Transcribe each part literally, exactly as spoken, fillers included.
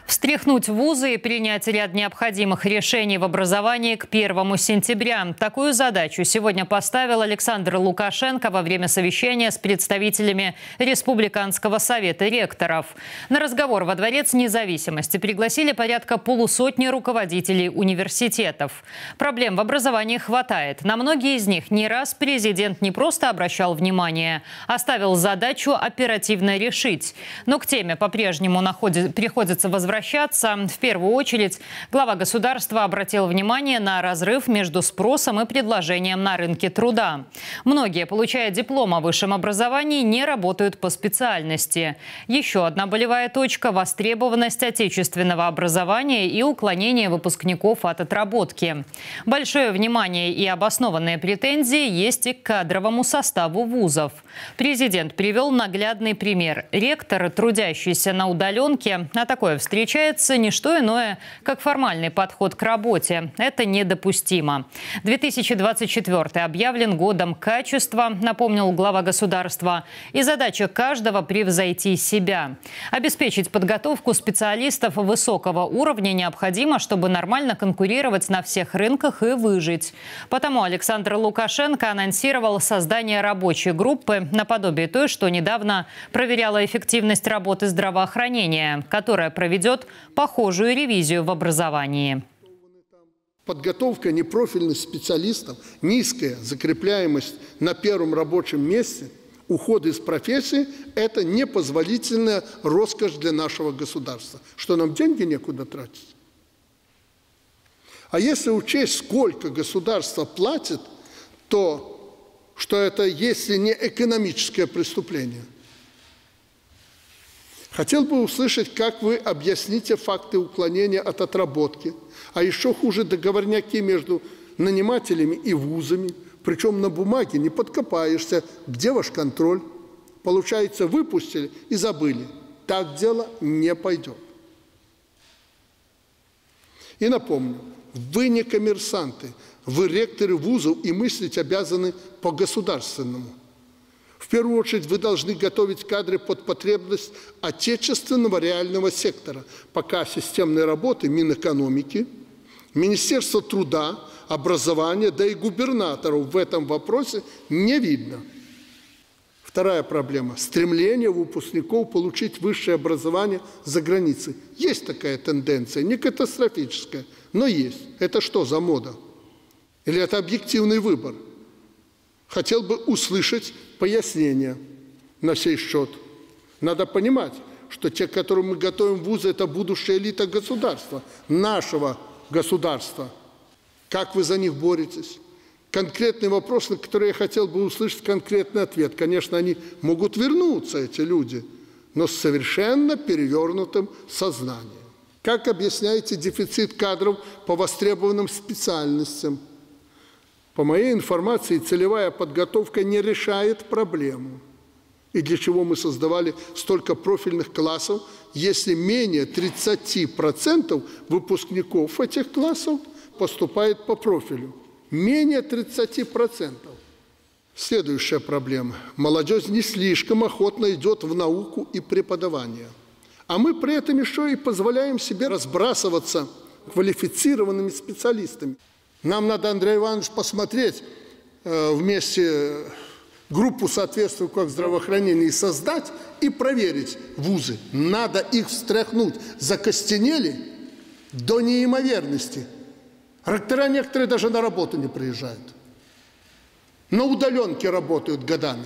Встряхнуть вузы и принять ряд необходимых решений в образовании к первому сентября. Такую задачу сегодня поставил Александр Лукашенко во время совещания с представителями Республиканского совета ректоров. На разговор во Дворец независимости пригласили порядка полусотни руководителей университетов. Проблем в образовании хватает. На многие из них не раз президент не просто обращал внимание, а ставил задачу оперативно решить. Но к теме по-прежнему приходится возвращаться. В первую очередь глава государства обратил внимание на разрыв между спросом и предложением на рынке труда. Многие, получая диплом о высшем образовании, не работают по специальности. Еще одна болевая точка – востребованность отечественного образования и уклонение выпускников от отработки. Большое внимание и обоснованные претензии есть и к кадровому составу вузов. Президент привел наглядный пример. Ректор, трудящийся на удаленке, на такое встречается не что иное, как формальный подход к работе. Это недопустимо. две тысячи двадцать четвёртый объявлен годом качества, напомнил глава государства. И задача каждого – превзойти себя. Обеспечить подготовку специалистов высокого уровня необходимо, чтобы нормально конкурировать на всех рынках и выжить. Потому Александр Лукашенко анонсировал создание рабочей группы наподобие той, что недавно проверяла эффективность работы здравоохранения, которая проведет похожую ревизию в образовании. Подготовка непрофильных специалистов, низкая закрепляемость на первом рабочем месте, уход из профессии – это непозволительная роскошь для нашего государства. Что нам деньги некуда тратить? А если учесть, сколько государство платит, то что это, если не экономическое преступление? Хотел бы услышать, как вы объясните факты уклонения от отработки, а еще хуже договорняки между нанимателями и вузами, причем на бумаге не подкопаешься, где ваш контроль. Получается, выпустили и забыли. Так дело не пойдет. И напомню, вы не коммерсанты, вы ректоры вузов и мыслить обязаны по-государственному. В первую очередь вы должны готовить кадры под потребность отечественного реального сектора. Пока системной работы Минэкономики, Министерства труда, образования, да и губернаторов в этом вопросе не видно. Вторая проблема – стремление выпускников получить высшее образование за границей. Есть такая тенденция, не катастрофическая, но есть. Это что за мода? Или это объективный выбор? Хотел бы услышать пояснения на сей счет. Надо понимать, что те, которым мы готовим вузы, это будущая элита государства, нашего государства. Как вы за них боретесь? Конкретный вопрос, на который я хотел бы услышать конкретный ответ. Конечно, они могут вернуться, эти люди, но с совершенно перевернутым сознанием. Как объясняете дефицит кадров по востребованным специальностям? По моей информации, целевая подготовка не решает проблему. И для чего мы создавали столько профильных классов, если менее тридцати процентов выпускников этих классов поступает по профилю? Менее тридцати процентов. Следующая проблема. Молодежь не слишком охотно идет в науку и преподавание. А мы при этом еще и позволяем себе разбрасываться квалифицированными специалистами. Нам надо, Андрей Иванович, посмотреть э, вместе группу соответствующую здравоохранению и создать и проверить вузы. Надо их встряхнуть. Закостенели до неимоверности. Ректора некоторые даже на работу не приезжают. На удаленке работают годами.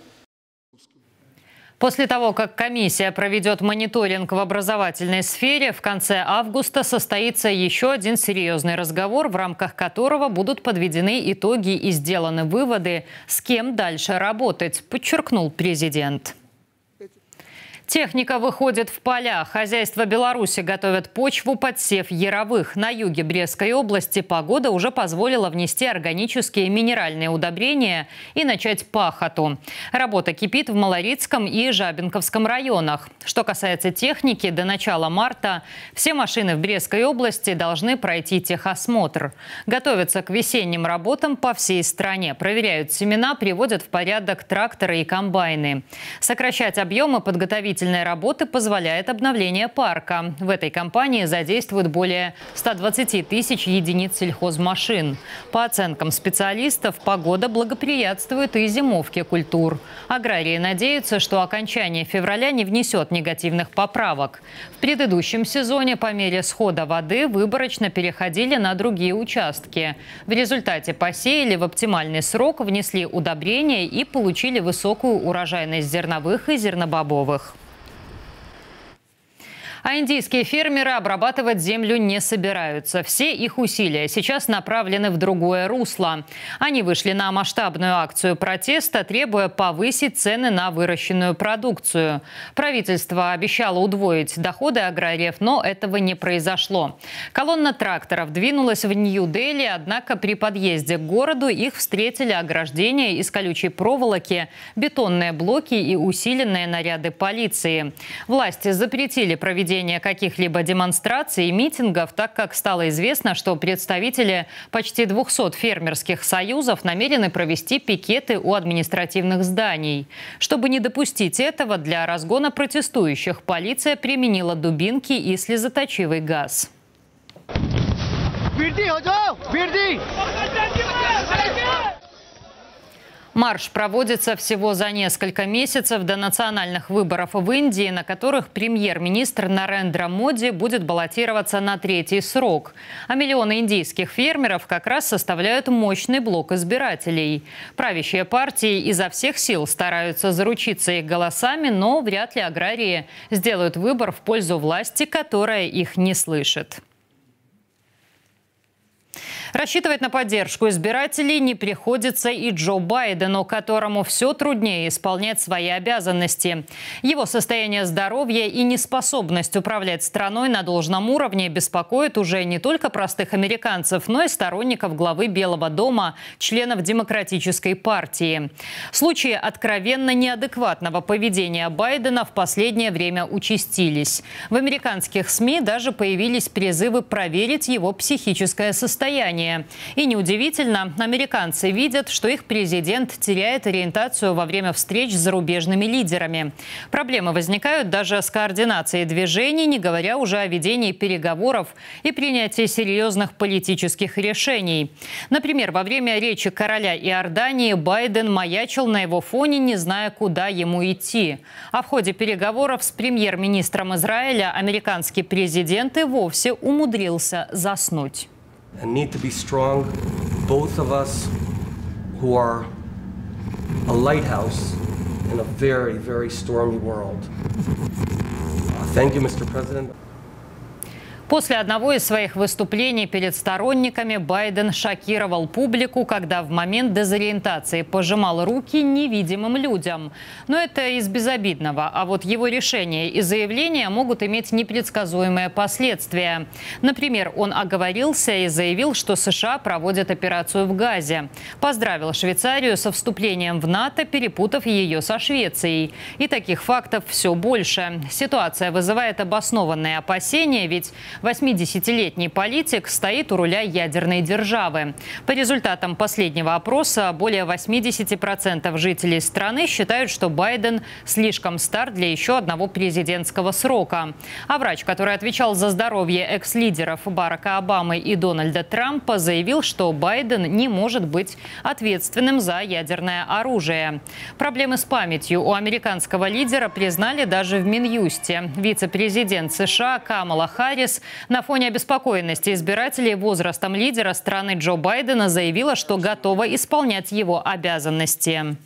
После того, как комиссия проведет мониторинг в образовательной сфере, в конце августа состоится еще один серьезный разговор, в рамках которого будут подведены итоги и сделаны выводы, с кем дальше работать, подчеркнул президент. Техника выходит в поля. Хозяйства Беларуси готовят почву под сев яровых. На юге Брестской области погода уже позволила внести органические минеральные удобрения и начать пахоту. Работа кипит в Малорицком и Жабинковском районах. Что касается техники, до начала марта все машины в Брестской области должны пройти техосмотр. Готовятся к весенним работам по всей стране. Проверяют семена, приводят в порядок тракторы и комбайны. Сокращать объемы подготовительных строительной работы позволяет обновление парка. В этой кампании задействуют более ста двадцати тысяч единиц сельхозмашин. По оценкам специалистов, погода благоприятствует и зимовке культур. Аграрии надеются, что окончание февраля не внесет негативных поправок. В предыдущем сезоне по мере схода воды выборочно переходили на другие участки. В результате посеяли в оптимальный срок, внесли удобрения и получили высокую урожайность зерновых и зернобобовых. А индийские фермеры обрабатывать землю не собираются. Все их усилия сейчас направлены в другое русло. Они вышли на масштабную акцию протеста, требуя повысить цены на выращенную продукцию. Правительство обещало удвоить доходы аграриев, но этого не произошло. Колонна тракторов двинулась в Нью-Дели, однако при подъезде к городу их встретили ограждения из колючей проволоки, бетонные блоки и усиленные наряды полиции. Власти запретили проведение каких-либо демонстраций и митингов, так как стало известно, что представители почти двухсот фермерских союзов намерены провести пикеты у административных зданий. Чтобы не допустить этого, для разгона протестующих полиция применила дубинки и слезоточивый газ. Марш проводится всего за несколько месяцев до национальных выборов в Индии, на которых премьер-министр Нарендра Моди будет баллотироваться на третий срок. А миллионы индийских фермеров как раз составляют мощный блок избирателей. Правящие партии изо всех сил стараются заручиться их голосами, но вряд ли аграрии сделают выбор в пользу власти, которая их не слышит. Рассчитывать на поддержку избирателей не приходится и Джо Байдену, которому все труднее исполнять свои обязанности. Его состояние здоровья и неспособность управлять страной на должном уровне беспокоит уже не только простых американцев, но и сторонников главы Белого дома, членов Демократической партии. Случаи откровенно неадекватного поведения Байдена в последнее время участились. В американских СМИ даже появились призывы проверить его психическое состояние. И неудивительно, американцы видят, что их президент теряет ориентацию во время встреч с зарубежными лидерами. Проблемы возникают даже с координацией движений, не говоря уже о ведении переговоров и принятии серьезных политических решений. Например, во время речи короля Иордании Байден маячил на его фоне, не зная, куда ему идти. А в ходе переговоров с премьер-министром Израиля американский президент и вовсе умудрился заснуть. And need to be strong, both of us who are a lighthouse in a very, very stormy world. Uh, thank you, Mister President. После одного из своих выступлений перед сторонниками Байден шокировал публику, когда в момент дезориентации пожимал руки невидимым людям. Но это из безобидного. А вот его решения и заявления могут иметь непредсказуемые последствия. Например, он оговорился и заявил, что США проводят операцию в Газе. Поздравил Швейцарию со вступлением в НАТО, перепутав ее со Швецией. И таких фактов все больше. Ситуация вызывает обоснованные опасения, ведь восьмидесятилетний политик стоит у руля ядерной державы. По результатам последнего опроса более восьмидесяти процентов жителей страны считают, что Байден слишком стар для еще одного президентского срока. А врач, который отвечал за здоровье экс-лидеров Барака Обамы и Дональда Трампа, заявил, что Байден не может быть ответственным за ядерное оружие. Проблемы с памятью у американского лидера признали даже в Минюсте. Вице-президент США Камала Харрис на фоне обеспокоенности избирателей возрастом лидера страны Джо Байдена заявила, что готова исполнять его обязанности.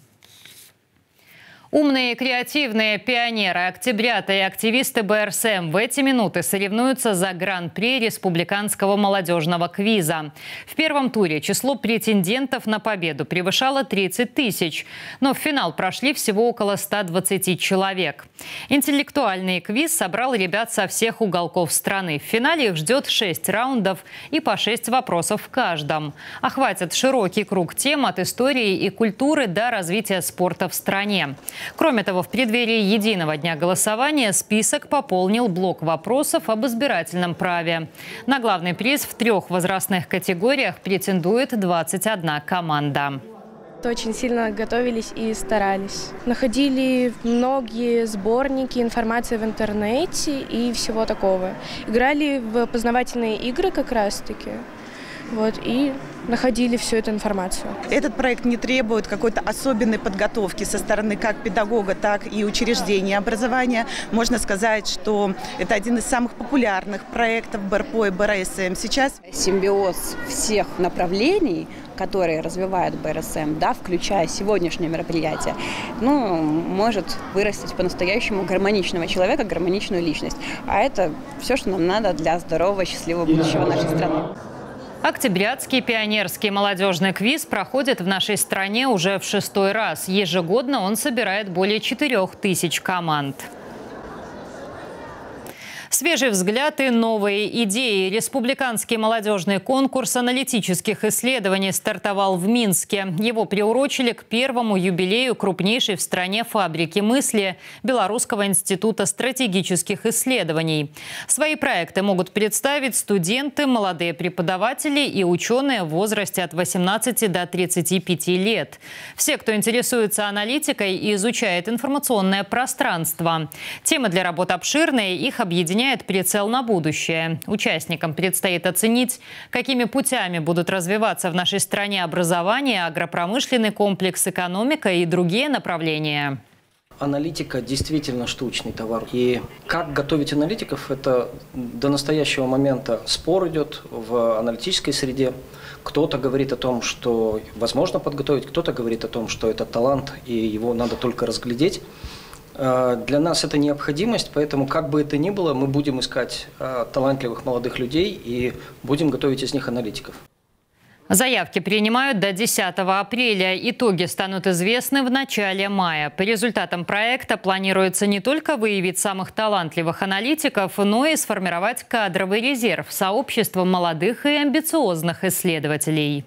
Умные, креативные пионеры, октябрята и активисты Бэ Эр Эс Эм в эти минуты соревнуются за гран-при республиканского молодежного квиза. В первом туре число претендентов на победу превышало тридцать тысяч, но в финал прошли всего около ста двадцати человек. Интеллектуальный квиз собрал ребят со всех уголков страны. В финале их ждет шесть раундов и по шесть вопросов в каждом. Охватят широкий круг тем от истории и культуры до развития спорта в стране. Кроме того, в преддверии единого дня голосования список пополнил блок вопросов об избирательном праве. На главный приз в трех возрастных категориях претендует двадцать одна команда. Очень сильно готовились и старались. Находили многие сборники информации в интернете и всего такого. Играли в познавательные игры как раз-таки. Вот, и находили всю эту информацию. Этот проект не требует какой-то особенной подготовки со стороны как педагога, так и учреждения образования. Можно сказать, что это один из самых популярных проектов БРПО и БРСМ сейчас. Симбиоз всех направлений, которые развивают БРСМ, да, включая сегодняшнее мероприятие, ну, может вырастить по-настоящему гармоничного человека, гармоничную личность. А это все, что нам надо для здорового, счастливого будущего нашей страны. Октябрятский пионерский молодежный квиз проходит в нашей стране уже в шестой раз. Ежегодно он собирает более четырех тысяч команд. Свежий взгляд и новые идеи. Республиканский молодежный конкурс аналитических исследований стартовал в Минске. Его приурочили к первому юбилею крупнейшей в стране фабрики мысли – Белорусского института стратегических исследований. Свои проекты могут представить студенты, молодые преподаватели и ученые в возрасте от восемнадцати до тридцати пяти лет. Все, кто интересуется аналитикой и изучает информационное пространство. Темы для работ обширные, их объединяют прицел на будущее. Участникам предстоит оценить, какими путями будут развиваться в нашей стране образование, агропромышленный комплекс, экономика и другие направления. Аналитика действительно штучный товар. И как готовить аналитиков, это до настоящего момента спор идет в аналитической среде. Кто-то говорит о том, что возможно подготовить, кто-то говорит о том, что это талант и его надо только разглядеть. Для нас это необходимость, поэтому, как бы это ни было, мы будем искать талантливых молодых людей и будем готовить из них аналитиков. Заявки принимают до десятого апреля. Итоги станут известны в начале мая. По результатам проекта планируется не только выявить самых талантливых аналитиков, но и сформировать кадровый резерв – сообщество молодых и амбициозных исследователей.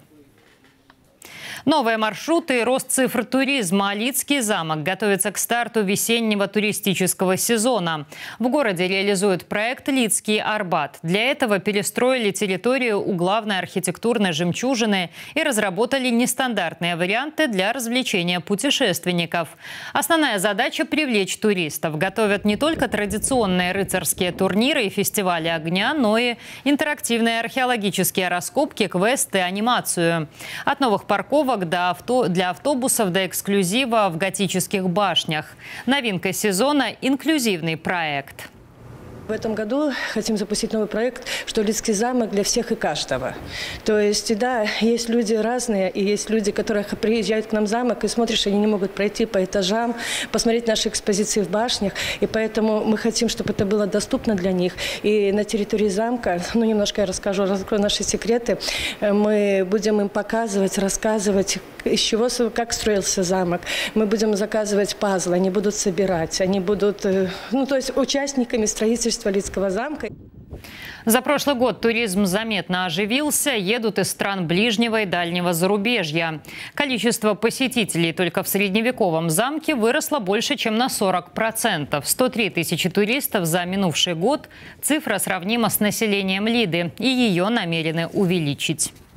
Новые маршруты и рост цифр туризма. Алицкий замок готовится к старту весеннего туристического сезона. В городе реализуют проект «Лидский Арбат». Для этого перестроили территорию у главной архитектурной жемчужины и разработали нестандартные варианты для развлечения путешественников. Основная задача – привлечь туристов. Готовят не только традиционные рыцарские турниры и фестивали огня, но и интерактивные археологические раскопки, квесты, анимацию. От новых парковок до авто, для автобусов до эксклюзива в готических башнях. Новинка сезона – инклюзивный проект. В этом году хотим запустить новый проект, что Лидский замок для всех и каждого. То есть, да, есть люди разные, и есть люди, которые приезжают к нам в замок, и смотришь, они не могут пройти по этажам, посмотреть наши экспозиции в башнях. И поэтому мы хотим, чтобы это было доступно для них. И на территории замка, ну, немножко я расскажу, раскрою наши секреты, мы будем им показывать, рассказывать, из чего, как строился замок. Мы будем заказывать пазлы, они будут собирать, они будут, ну, то есть участниками строительства Лидского замка. За прошлый год туризм заметно оживился, едут из стран ближнего и дальнего зарубежья. Количество посетителей только в средневековом замке выросло больше, чем на сорок процентов. сто три тысячи туристов за минувший год. Цифра сравнима с населением Лиды, и ее намерены увеличить.